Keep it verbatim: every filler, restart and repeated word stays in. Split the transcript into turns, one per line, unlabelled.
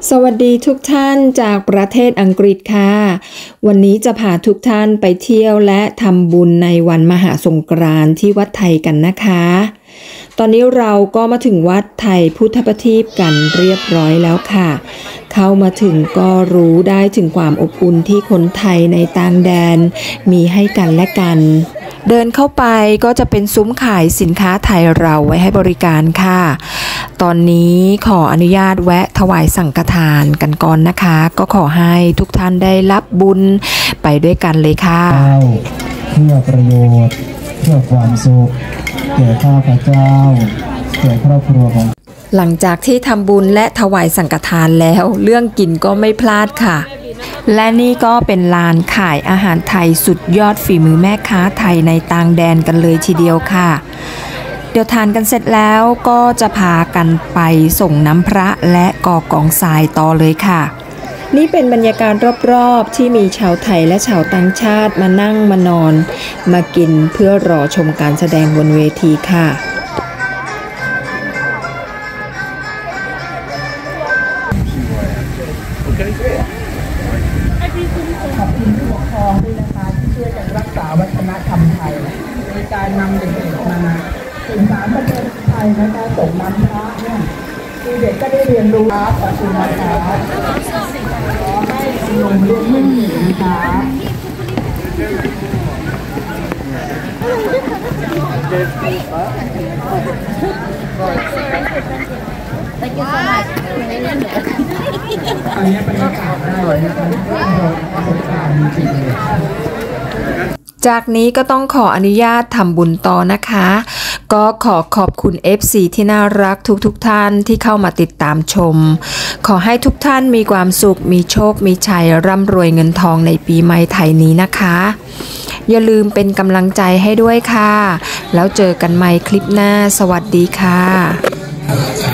สวัสดีทุกท่านจากประเทศอังกฤษค่ะวันนี้จะพาทุกท่านไปเที่ยวและทำบุญในวันมหาสงกรานต์ที่วัดไทยกันนะคะตอนนี้เราก็มาถึงวัดไทยพุทธประทีปกันเรียบร้อยแล้วค่ะเข้ามาถึงก็รู้ได้ถึงความอบอุ่นที่คนไทยในต่างแดนมีให้กันและกันเดินเข้าไปก็จะเป็นซุ้มขายสินค้าไทยเราไว้ให้บริการค่ะตอนนี้ขออนุญาตแวะถวายสังฆทานกันก่อนนะคะก็ขอให้ทุกท่านได้รับบุญไปด้วยกันเลยค่ะ
เพื่อประโยชน์เพื่อความสุขแก่ข้าพเจ้าแก่ครอบครัวของ
หลังจากที่ทำบุญและถวายสังฆทานแล้วเรื่องกินก็ไม่พลาดค่ะและนี่ก็เป็นลานขายอาหารไทยสุดยอดฝีมือแม่ค้าไทยในต่างแดนกันเลยทีเดียวค่ะเดี๋ยวทานกันเสร็จแล้วก็จะพากันไปส่งน้ำพระและก่อกองทรายต่อเลยค่ะนี่เป็นบรรยากาศรอบๆที่มีชาวไทยและชาวต่างชาติมานั่งมานอนมากินเพื่อรอชมการแสดงบนเวทีค่ะ
ขอบคุณผู้ปกครองด้วยนะคะที่ช่วยกันรักษาวัฒนธรรมไทยในการนำเด็กๆมาสื่อสารประเพณีไทยนะคะส่งน้ำพระเนี่ยเด็กก็ได้เรียนรู้ขอบคุณนะคะขอให้ลงเรียนไม่หนีนะคะอันนี้เป็นบรรยากาศได้เลยนะคะสงกรานต์จริงๆเลย
จากนี้ก็ต้องขออนุญาตทำบุญต่อนะคะก็ขอขอบคุณ เอฟ ซี ที่น่ารักทุกๆ ท่านที่เข้ามาติดตามชมขอให้ทุกท่านมีความสุขมีโชคมีชัยร่ำรวยเงินทองในปีใหม่ไทยนี้นะคะอย่าลืมเป็นกำลังใจให้ด้วยค่ะแล้วเจอกันใหม่คลิปหน้าสวัสดีค่ะ